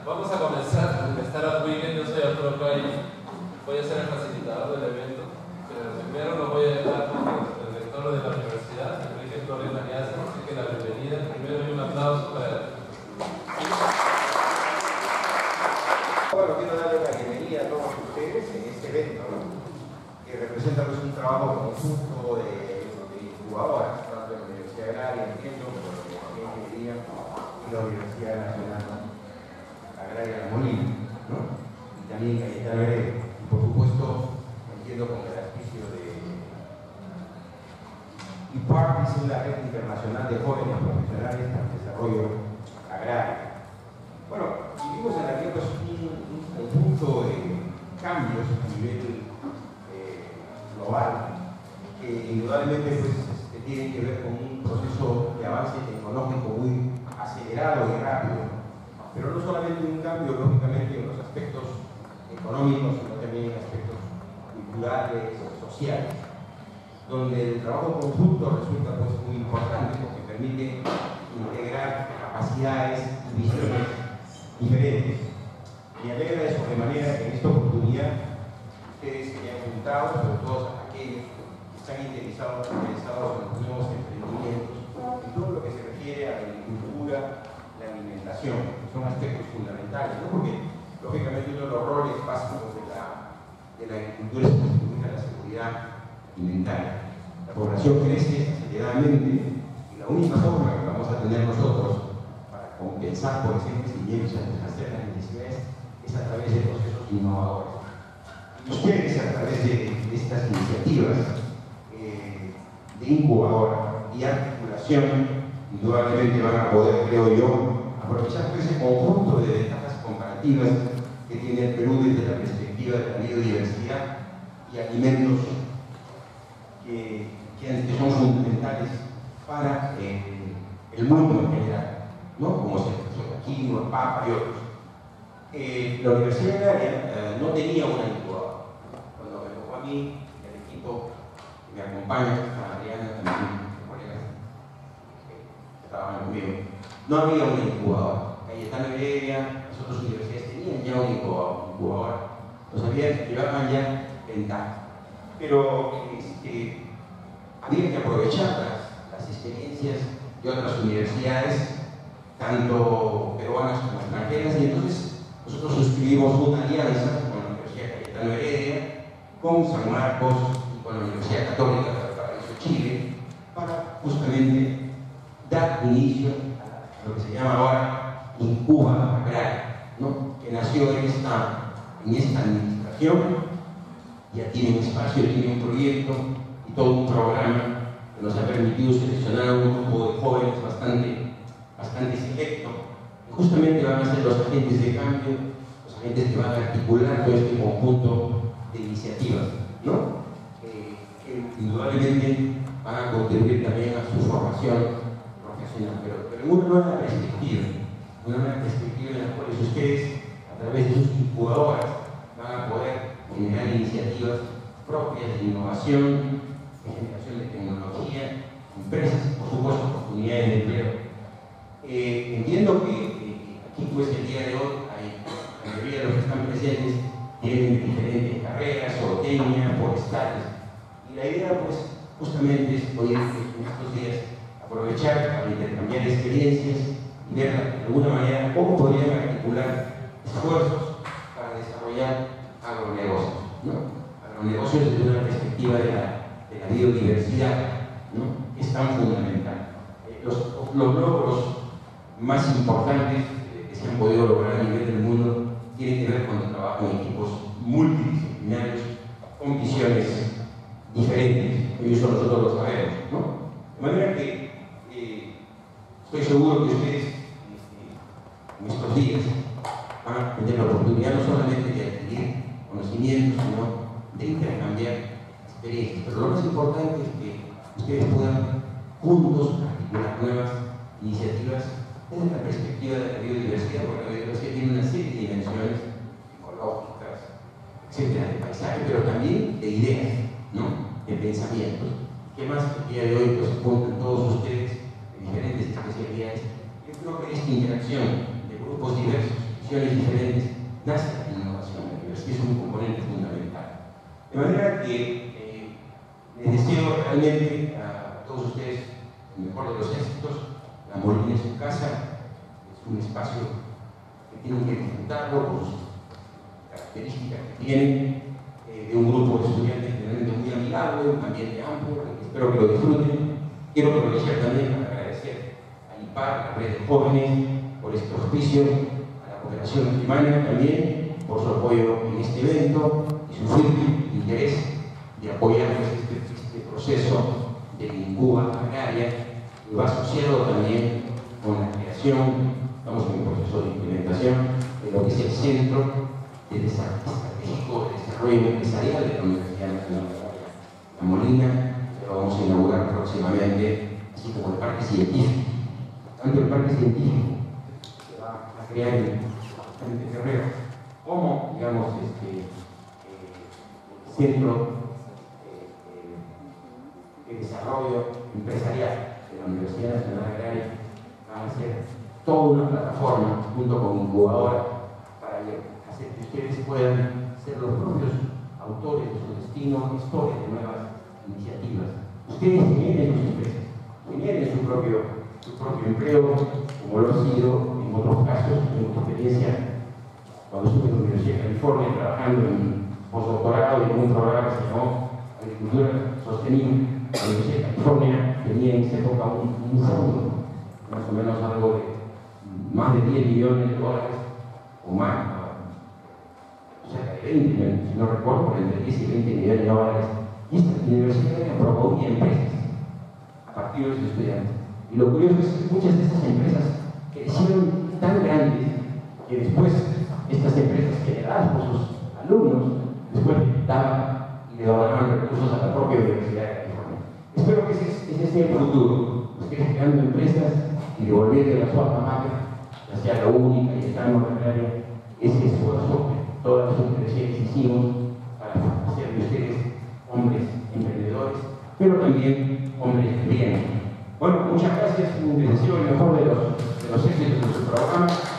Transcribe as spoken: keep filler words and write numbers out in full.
Vamos a comenzar el Startup Weekend. Yo soy Arturo Calle, voy a ser el facilitador del evento, pero primero lo voy a dejar con el rector de la universidad, Enrique Flores Mariaza, así que la bienvenida, primero y un aplauso para él. Bueno, quiero darle la bienvenida a todos ustedes en este evento, ¿no? Que representa pues, un trabajo conjunto de, de incubadoras, tanto en la Universidad Agraria, entiendo, como en la Ingeniería y la Universidad Nacional Agraria de Molina, ¿no? Y también Cayetano Heredia. Y por supuesto, entiendo con el auspicio de I P A R, que es la Red Internacional de Jóvenes Profesionales para el Desarrollo Agrario. Bueno, vivimos en la que pues, un, un conjunto de cambios a nivel eh, global que indudablemente pues, este, tienen que ver con un proceso de avance tecnológico muy acelerado y rápido. Pero no solamente un cambio, lógicamente, en los aspectos económicos, sino también en aspectos culturales, sociales, donde el trabajo conjunto resulta pues, muy importante porque permite integrar capacidades y visiones diferentes. Me alegra de sobremanera que en esta oportunidad ustedes se hayan juntado, sobre todo aquellos que están interesados, interesados en los nuevos emprendimientos, en todo lo que se refiere a la agricultura, la alimentación, que son aspectos fundamentales, ¿no? Porque lógicamente uno de los roles básicos de la, de la agricultura es contribuir a la seguridad alimentaria. La población crece aceleradamente y la única forma que vamos a tener nosotros para compensar, por ejemplo, y satisfacer las necesidades es a través de procesos innovadores. Y ustedes, a través de, de estas iniciativas eh, de incubadora y articulación, indudablemente van a poder, creo yo, aprovechar ese conjunto de ventajas comparativas que tiene el Perú desde la perspectiva de la biodiversidad y alimentos que, que son fundamentales para eh, el mundo en general, ¿no? Como se aquí, el Papa y otros. Eh, la Universidad Agraria eh, no tenía una incubadora. Cuando me tocó a mí, el equipo que me acompaña, a Adriana, también, colegas que trabajan conmigo, no había una incubadora. Cayetano Heredia, las otras universidades tenían ya una incubadora. Los habían, llevaban ya ventaja. Pero este, había que aprovechar las, las experiencias de otras universidades, tanto peruanas como extranjeras, y entonces nosotros suscribimos una alianza con la Universidad Cayetano Heredia, con San Marcos y con la Universidad Católica de Valparaíso, Chile, para justamente dar inicio a lo que se llama ahora Incuba Agraria, ¿no? Que nació en esta, en esta administración, ya tiene un espacio, tiene un proyecto y todo un programa que nos ha permitido seleccionar un grupo de jóvenes bastante, bastante selecto, que justamente van a ser los agentes de cambio, los agentes que van a articular todo este conjunto de iniciativas, ¿no? Eh, que indudablemente van a contribuir también a su formación profesional, pero, pero en una nueva perspectiva, una nueva perspectiva en la cual ustedes, a través de sus incubadoras, van a poder generar iniciativas propias de innovación, de generación de tecnología, empresas, por supuesto, oportunidades de empleo. Eh, entiendo que eh, aquí, pues, el día de hoy, hay, la mayoría de los que están presentes tienen diferentes carreras, zootecnia, forestales, y la idea, pues, justamente es hoy en estos días aprovechar para intercambiar experiencias y ver de alguna manera cómo podrían articular esfuerzos para desarrollar agronegocios, ¿no? Agronegocios desde una perspectiva de la, de la biodiversidad, ¿no? Que es tan fundamental. Eh, los, los logros más importantes eh, que se han podido lograr a nivel del mundo tienen que ver con el trabajo en equipos multidisciplinarios con visiones diferentes, y eso nosotros lo sabemos, ¿no? De manera que eh, estoy seguro que ustedes eh, en estos días van a tener la oportunidad no solamente de adquirir conocimientos, sino de intercambiar experiencias. Pero lo más importante es que ustedes puedan juntos articular nuevas iniciativas desde la perspectiva de la biodiversidad, porque la biodiversidad tiene una serie de dimensiones ecológicas, etcétera, de paisaje, pero también de ideas, ¿no? De pensamientos. ¿Qué más que el día de hoy pues, se juntan todos ustedes de diferentes especialidades? Yo creo que esta interacción de grupos diversos, visiones diferentes, nace la innovación. La universidad es un componente fundamental. De manera que eh, les deseo realmente a todos ustedes el mejor de los éxitos. La Molina es su casa, es un espacio que tienen que disfrutarlo por sus características que tienen, eh, de un grupo de estudiantes realmente muy amigable, un ambiente amplio, espero que lo disfruten. Quiero aprovechar también para agradecer a I P A R, la red de jóvenes, por este auspicio, a la cooperación alemana también, por su apoyo en este evento y su firme interés de apoyar este, este proceso de Incuba agraria, que va asociado también con la creación, estamos en un proceso de implementación, de lo que es el Centro de Desarrollo Estratégico de Desarrollo Empresarial de la Universidad Nacional de La Molina, que lo vamos a inaugurar próximamente, así como el Parque Científico. Tanto el Parque Científico se va a crear en el terreno, como, digamos, este, eh, el Centro de Desarrollo Empresarial de la Universidad Nacional Agraria, van a ser toda una plataforma junto con incubadora para hacer que ustedes puedan ser los propios autores de su destino, gestores de nuevas iniciativas. Ustedes generen sus empresas, generen su propio, su propio empleo, como lo ha sido en otros casos, en mi experiencia, cuando estuve en la Universidad de California trabajando en postdoctorado y en un programa que se llamó Agricultura Sostenible. La Universidad de California tenía en esa época un, un fondo, más o menos algo de más de diez millones de dólares o más, o sea, de veinte millones, si no recuerdo, entre diez y veinte millones de dólares. Y esta universidad promovía empresas a partir de los estudiantes. Y lo curioso es que muchas de estas empresas crecieron tan grandes que después estas empresas generadas por sus alumnos, después daban y le donaban recursos a la propia Universidad de California. Espero que ese, ese sea el futuro, ustedes creando empresas y devolviendo a su alma mater, ya sea la única y el campo agraria, ese esfuerzo que todas las universidades hicimos para hacer de ustedes hombres emprendedores, pero también hombres de bien. Bueno, muchas gracias, les deseo el mejor de los, de los éxitos de su programa.